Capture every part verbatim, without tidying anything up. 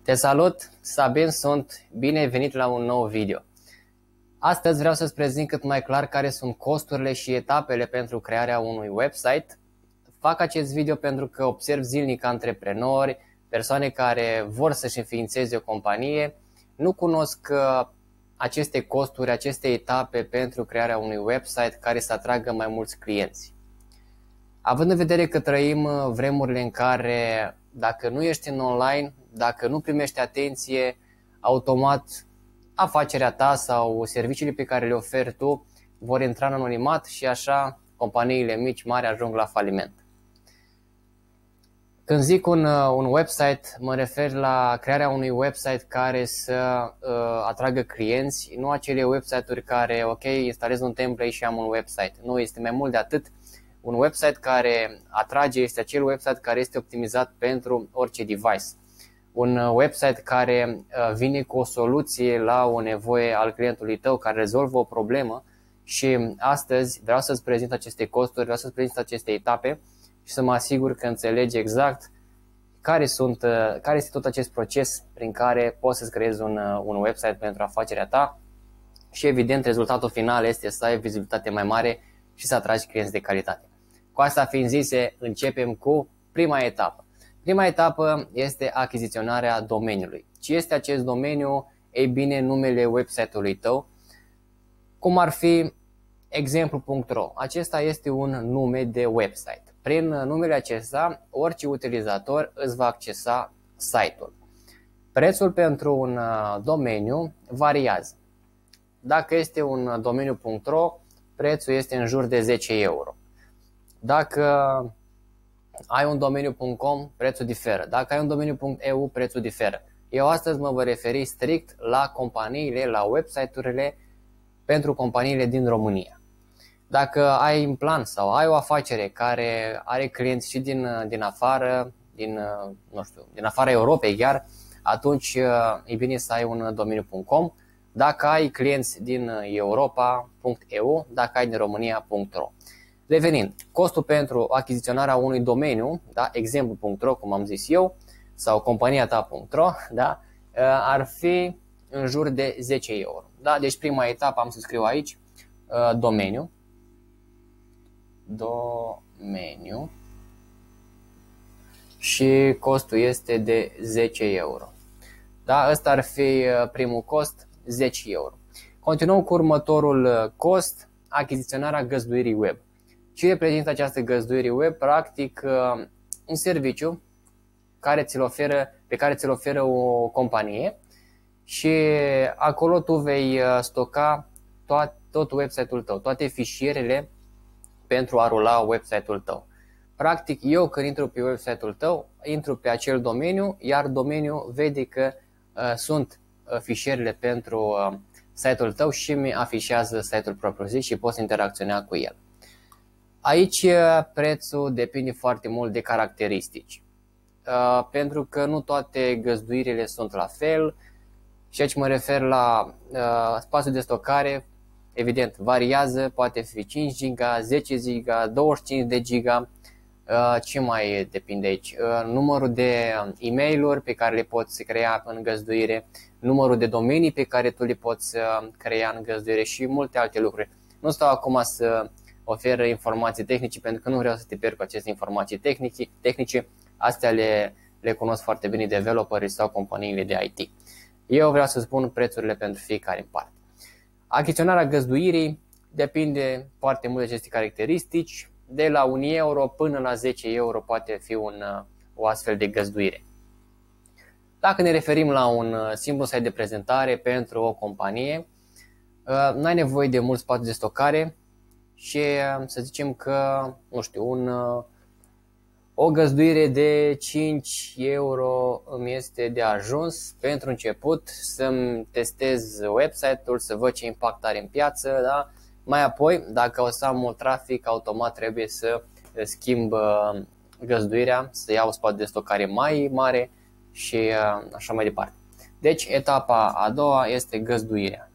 Te salut, Sabin sunt, bine venit la un nou video. Astăzi vreau să-ți prezint cât mai clar care sunt costurile și etapele pentru crearea unui website. Fac acest video pentru că observ zilnic antreprenori, persoane care vor să-și înființeze o companie, nu cunosc aceste costuri, aceste etape pentru crearea unui website care să atragă mai mulți clienți. Având în vedere că trăim vremurile în care dacă nu ești în online, dacă nu primești atenție, automat afacerea ta sau serviciile pe care le oferi tu vor intra în anonimat și așa companiile mici, mari ajung la faliment. Când zic un, un website, mă refer la crearea unui website care să uh, atragă clienți, nu acele website-uri care, ok, instalez un template și am un website. Nu, este mai mult de atât. Un website care atrage este acel website care este optimizat pentru orice device. Un website care vine cu o soluție la o nevoie al clientului tău, care rezolvă o problemă, și astăzi vreau să-ți prezint aceste costuri, vreau să-ți prezint aceste etape și să mă asigur că înțelegi exact care, sunt, care este tot acest proces prin care poți să-ți creezi un, un website pentru afacerea ta și evident rezultatul final este să ai vizibilitate mai mare și să atragi clienți de calitate. Cu asta fiind zise, începem cu prima etapă. Prima etapă este achiziționarea domeniului. Ce este acest domeniu? Ei bine, numele website-ului tău, cum ar fi exemplu punct ro. Acesta este un nume de website. Prin numele acesta, orice utilizator îți va accesa site-ul. Prețul pentru un domeniu variază. Dacă este un domeniu punct ro, prețul este în jur de zece euro. Dacă ai un domeniu punct com, prețul diferă. Dacă ai un domeniu punct e u, prețul diferă. Eu astăzi mă voi referi strict la companiile, la website-urile pentru companiile din România. Dacă ai un plan sau ai o afacere care are clienți și din, din afară, din, nu știu, din afara Europei chiar, atunci e bine să ai un domeniu punct com. Dacă ai clienți din Europa, punct e u, dacă ai din România, punct ro. Revenind, costul pentru achiziționarea unui domeniu, da, exemplu punct ro, cum am zis eu, sau compania ta punct ro, da, ar fi în jur de zece euro. Da? Deci prima etapă am să scriu aici domeniu, domeniu și costul este de zece euro. Da? Ăsta ar fi primul cost, zece euro. Continuăm cu următorul cost, achiziționarea găzduirii web. Ce reprezintă această găzduire web? Practic un serviciu care ți-l oferă, pe care ți-l oferă o companie și acolo tu vei stoca tot, tot website-ul tău, toate fișierele pentru a rula website-ul tău. Practic eu când intru pe website-ul tău, intru pe acel domeniu, iar domeniul vede că uh, sunt uh, fișierele pentru uh, site-ul tău și mi afișează site-ul propriu-zis și poți interacționa cu el. Aici prețul depinde foarte mult de caracteristici, uh, pentru că nu toate găzduirile sunt la fel și aici mă refer la uh, spațiul de stocare, evident variază, poate fi cinci giga, zece giga, douăzeci și cinci de giga, uh, ce mai depinde aici? Uh, numărul de e-mail-uri pe care le poți crea în găzduire, numărul de domenii pe care tu le poți uh, crea în găzduire și multe alte lucruri. Nu stau acum să oferă informații tehnice pentru că nu vreau să te pierd cu aceste informații tehnice, tehnice. Astea le, le cunosc foarte bine developerii sau companiile de I T. Eu vreau să spun prețurile pentru fiecare în parte. Achiziționarea găzduirii depinde foarte mult de aceste caracteristici. De la un euro până la zece euro poate fi un, o astfel de găzduire. Dacă ne referim la un simplu site de prezentare pentru o companie, nu ai nevoie de mult spațiu de stocare și să zicem că, nu știu, un, o găzduire de cinci euro îmi este de ajuns pentru început să-mi testez website-ul, să văd ce impact are în piață, da? Mai apoi, dacă o să am mult trafic, automat trebuie să schimb găzduirea, să iau spațiu de stocare mai mare și așa mai departe. Deci, etapa a doua este găzduirea.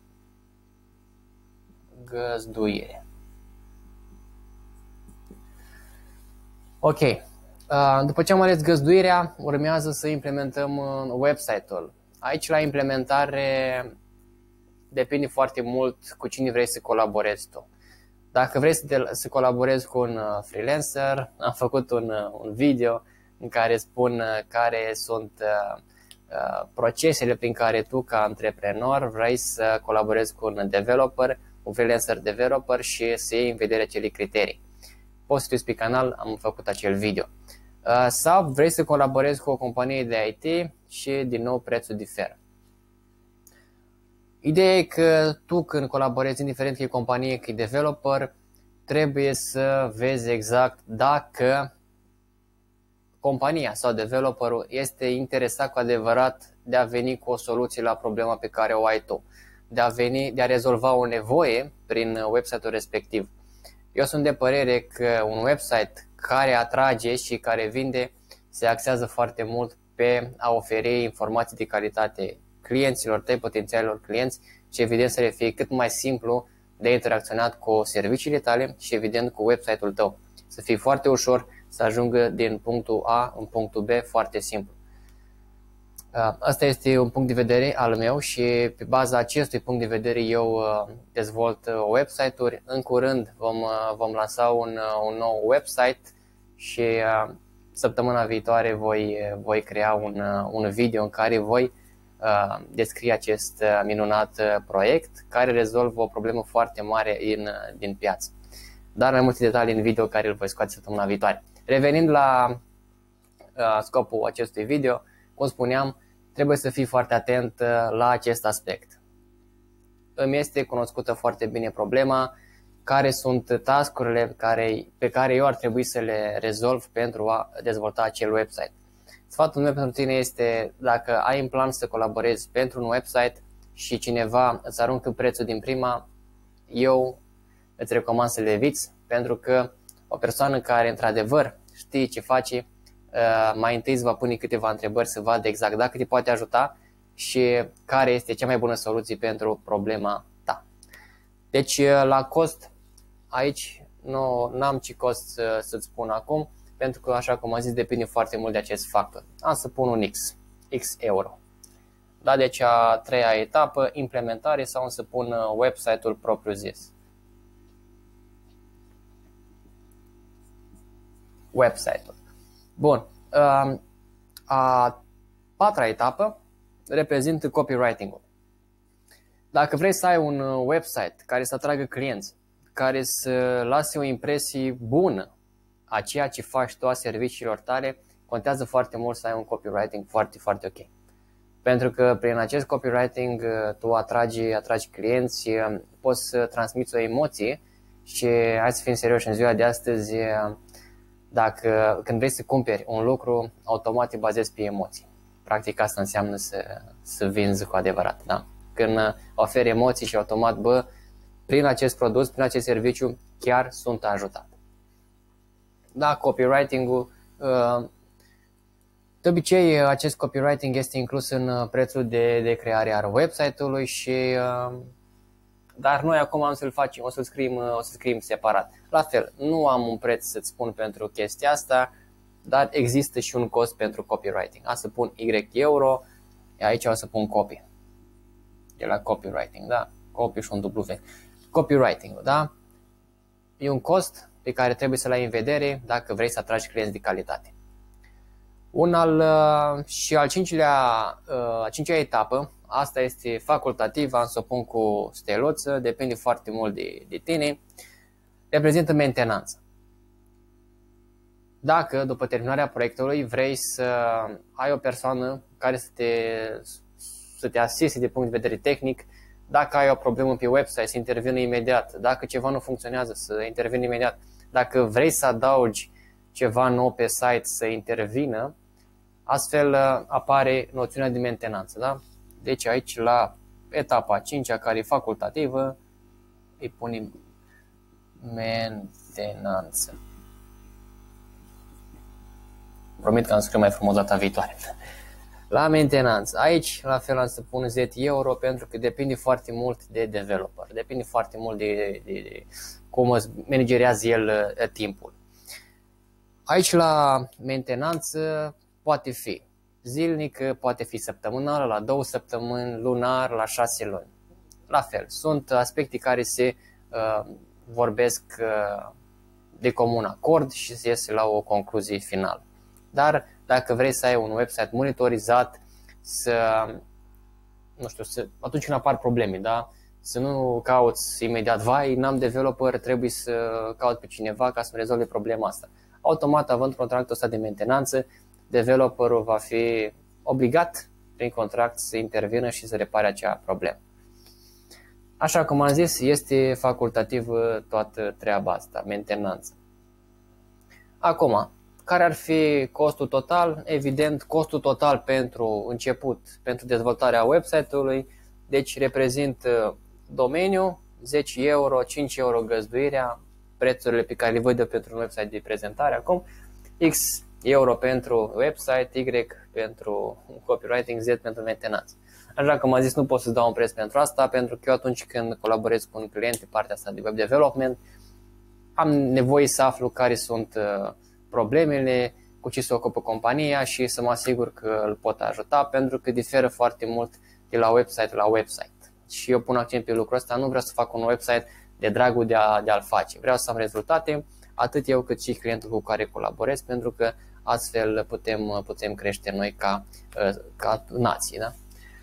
Găzduire. Ok. După ce am ales găzduirea, urmează să implementăm website-ul. Aici la implementare depinde foarte mult cu cine vrei să colaborezi tu. Dacă vrei să, te, să colaborezi cu un freelancer, am făcut un, un video în care spun care sunt uh, procesele prin care tu ca antreprenor vrei să colaborezi cu un developer, un freelancer developer și să iei în vedere acele criterii. Poți să te uiți pe canal, am făcut acel video. Uh, sau vrei să colaborezi cu o companie de I T și din nou prețul diferă. Ideea e că tu când colaborezi, indiferent că e companie, că e developer, trebuie să vezi exact dacă compania sau developerul este interesat cu adevărat de a veni cu o soluție la problema pe care o ai tu, de a, veni, de a rezolva o nevoie prin website-ul respectiv. Eu sunt de părere că un website care atrage și care vinde se axează foarte mult pe a oferi informații de calitate clienților tăi, potențialilor clienți și evident să le fie cât mai simplu de interacționat cu serviciile tale și evident cu website-ul tău. Să fie foarte ușor să ajungă din punctul A în punctul B foarte simplu. Asta este un punct de vedere al meu și pe baza acestui punct de vedere eu dezvolt website-uri. În curând vom, vom lansa un, un nou website și săptămâna viitoare voi, voi crea un, un video în care voi descrie acest minunat proiect care rezolvă o problemă foarte mare din, din piață. Dar mai multe detalii în video care îl voi scoate săptămâna viitoare. Revenind la scopul acestui video, cum spuneam, trebuie să fii foarte atent la acest aspect. Îmi este cunoscută foarte bine problema, care sunt task-urile care, pe care eu ar trebui să le rezolv pentru a dezvolta acel website. Sfatul meu pentru tine este, dacă ai în plan să colaborezi pentru un website și cineva îți aruncă prețul din prima, eu îți recomand să le eviți, pentru că o persoană care într-adevăr știe ce face, mai întâi îți va pune câteva întrebări să vadă exact dacă te poate ajuta și care este cea mai bună soluție pentru problema ta. Deci la cost, aici nu am ce cost să, să-ți spun acum, pentru că, așa cum am zis, depinde foarte mult de acest factor. Am să pun un X, X euro. Da, deci a treia etapă, implementare, sau am să pun website-ul propriu zis. Website-ul. Bun. A patra etapă reprezintă copywriting-ul. Dacă vrei să ai un website care să atragă clienți, care să lase o impresie bună a ceea ce faci tu, a serviciilor tale, contează foarte mult să ai un copywriting foarte, foarte ok. Pentru că prin acest copywriting tu atragi, atragi clienți și poți să transmiți o emoție și hai să fim serioși, în ziua de astăzi, dacă când vrei să cumperi un lucru, automat te bazezi pe emoții. Practic asta înseamnă să, să vinzi cu adevărat. Da? Când oferi emoții și automat, bă, prin acest produs, prin acest serviciu, chiar sunt ajutat. Da, copywriting-ul, de obicei acest copywriting este inclus în prețul de, de creare al website-ului și dar noi acum am să-l facem, o să-l scriem, o să scriem separat. La fel, nu am un preț să-ți spun pentru chestia asta, dar există și un cost pentru copywriting. A să pun Y euro, aici o să pun copy. De la copywriting, da? Copy și un W. Copywriting, da? E un cost pe care trebuie să-l ai în vedere dacă vrei să atragi clienți de calitate. Un al, și al cincilea, a cincea etapă, asta este facultativă, am să o pun cu steluță, depinde foarte mult de, de tine, reprezintă mentenanță. Dacă după terminarea proiectului vrei să ai o persoană care să te, să te asiste de punct de vedere tehnic, dacă ai o problemă pe website să intervină imediat, dacă ceva nu funcționează să intervină imediat, dacă vrei să adaugi ceva nou pe site să intervină, astfel apare noțiunea de mentenanță. Da? Deci aici la etapa a cincea, care e facultativă, îi punem mentenanță. Promit că am scris mai frumos data viitoare. La mentenanță. Aici la fel am să pun zece euro pentru că depinde foarte mult de developer. Depinde foarte mult de, de, de cum îți managerează el uh, timpul. Aici la mentenanță poate fi zilnic, poate fi săptămânal, la două săptămâni, lunar, la șase luni. La fel, sunt aspecte care se uh, vorbesc uh, de comun acord și se iese la o concluzie finală. Dar dacă vrei să ai un website monitorizat, să, nu știu, să, atunci când apar probleme, da? Să nu cauți imediat, vai, n-am developer, trebuie să caut pe cineva ca să-mi rezolve problema asta. Automat, având contractul ăsta de mentenanță, developerul va fi obligat prin contract să intervină și să repare acea problemă. Așa cum am zis, este facultativ toată treaba asta, mentenanță. Acum, care ar fi costul total? Evident, costul total pentru început, pentru dezvoltarea website-ului, deci reprezintă domeniu, zece euro, cinci euro găzduirea, prețurile pe care le văd eu pentru un website de prezentare acum, X euro pentru website, Y pentru copywriting, Z pentru mentenanță. Așa cum am zis, nu pot să dau un preț pentru asta, pentru că eu atunci când colaborez cu un client pe partea asta de web development, am nevoie să aflu care sunt problemele, cu ce se ocupă compania și să mă asigur că îl pot ajuta, pentru că diferă foarte mult de la website la website. Și eu pun accent pe lucrul ăsta, nu vreau să fac un website de dragul de, a, de a-l face. Vreau să am rezultate, atât eu cât și clientul cu care colaborez, pentru că astfel putem, putem crește noi ca, ca nație. Da?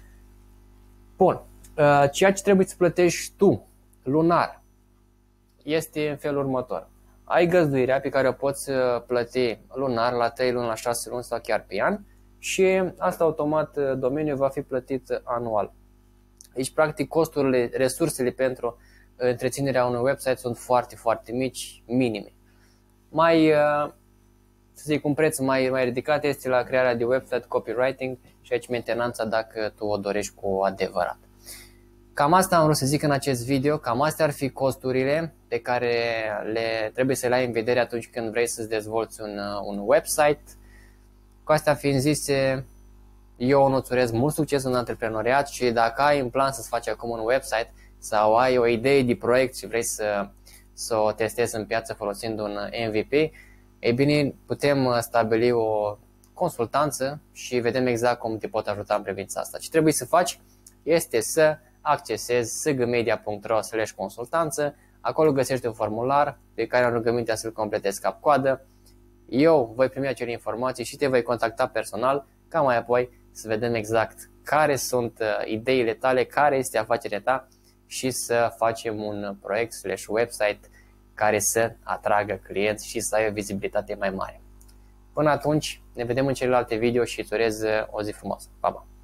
Bun. Ceea ce trebuie să plătești tu lunar este în felul următor. Ai găzduirea pe care o poți plăti lunar la trei luni, la șase luni sau chiar pe an și asta automat domeniul va fi plătit anual. Deci practic costurile, resursele pentru întreținerea unui website sunt foarte, foarte mici, minime. Mai, să zic, un preț mai, mai ridicat este la crearea de website, copywriting și aici mentenanța dacă tu o dorești cu adevărat. Cam asta am vrut să zic în acest video, cam astea ar fi costurile pe care le trebuie să le ai în vedere atunci când vrei să-ți dezvolți un, un website. Cu astea fiind zise, eu nu-ți urez mult succes în antreprenoriat și dacă ai în plan să-ți faci acum un website sau ai o idee de proiect și vrei să, să o testezi în piață folosind un M V P, ei bine, putem stabili o consultanță și vedem exact cum te pot ajuta în privința asta. Ce trebuie să faci este să accesezi s g media punct ro slash consultanță, acolo găsești un formular pe care am rugămintea să-l completezi cap-coadă. Eu voi primi acele informații și te voi contacta personal ca mai apoi să vedem exact care sunt ideile tale, care este afacerea ta și să facem un proiect slash website care să atragă clienți și să ai o vizibilitate mai mare. Până atunci, ne vedem în celelalte video și îți urez o zi frumoasă. Pa, pa!